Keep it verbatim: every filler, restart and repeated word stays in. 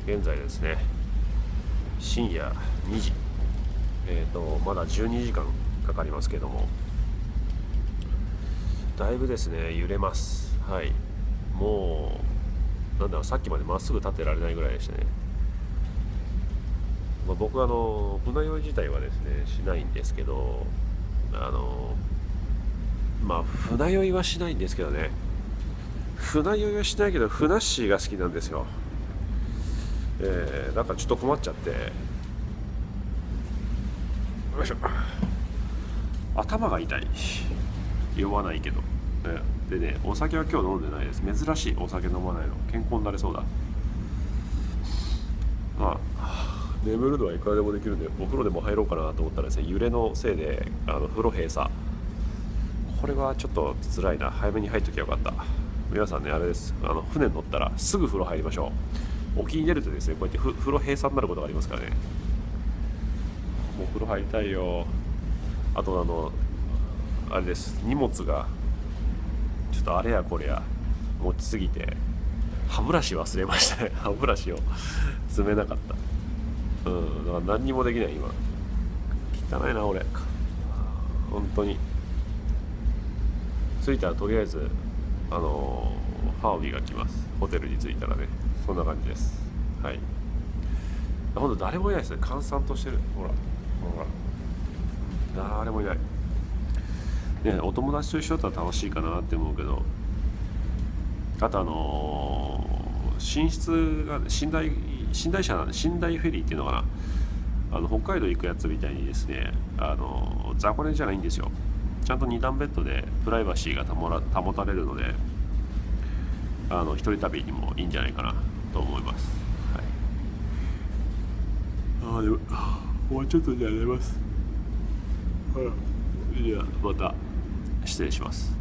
現在ですね深夜にじ、えーとまだじゅうにじかんかかりますけども、だいぶですね揺れます。はい、もうなんだろう、さっきまでまっすぐ立ってられないぐらいでしたね。まあ、僕はあの船酔い自体はですねしないんですけど、あのまあ船酔いはしないんですけどね、船酔いはしないけどふなっしーが好きなんですよ。えー、なんかちょっと困っちゃって、よいしょ、頭が痛い、酔わないけど、えー、でね、お酒は今日飲んでないです。珍しい、お酒飲まないの。健康になれそうだ。まあ眠るのはいくらでもできるんで、お風呂でも入ろうかなと思ったらですね、揺れのせいであの風呂閉鎖、これはちょっと辛いな。早めに入っときゃよかった。皆さんね、あれです、あの船に乗ったらすぐ風呂入りましょう。沖に出るとですね、こうやってふ風呂閉鎖になることがありますからね。もう風呂入りたいよ。あとあのあれです、荷物がちょっとあれやこれや持ちすぎて歯ブラシ忘れましたね。歯ブラシを詰めなかった。うん、だから何にもできない今。汚いな俺、本当に。着いたらとりあえずあのー、歯を磨きます。ホテルに着いたらね、そんな感じです。はい、ほんと誰もいないですね。閑散としてる。ほらほら、誰もいないね。お友達と一緒だったら楽しいかなって思うけど、あとあのー、寝室が寝台寝台車なんで、寝台フェリーっていうのかな、あの北海道行くやつみたいにですね、あのー、雑魚寝じゃないんですよ。ちゃんとに段ベッドでプライバシーが保ら保たれるので、あの一人旅にもいいんじゃないかなと思います。はい、ああでももうちょっとじゃあ寝ます。じゃあまた失礼します。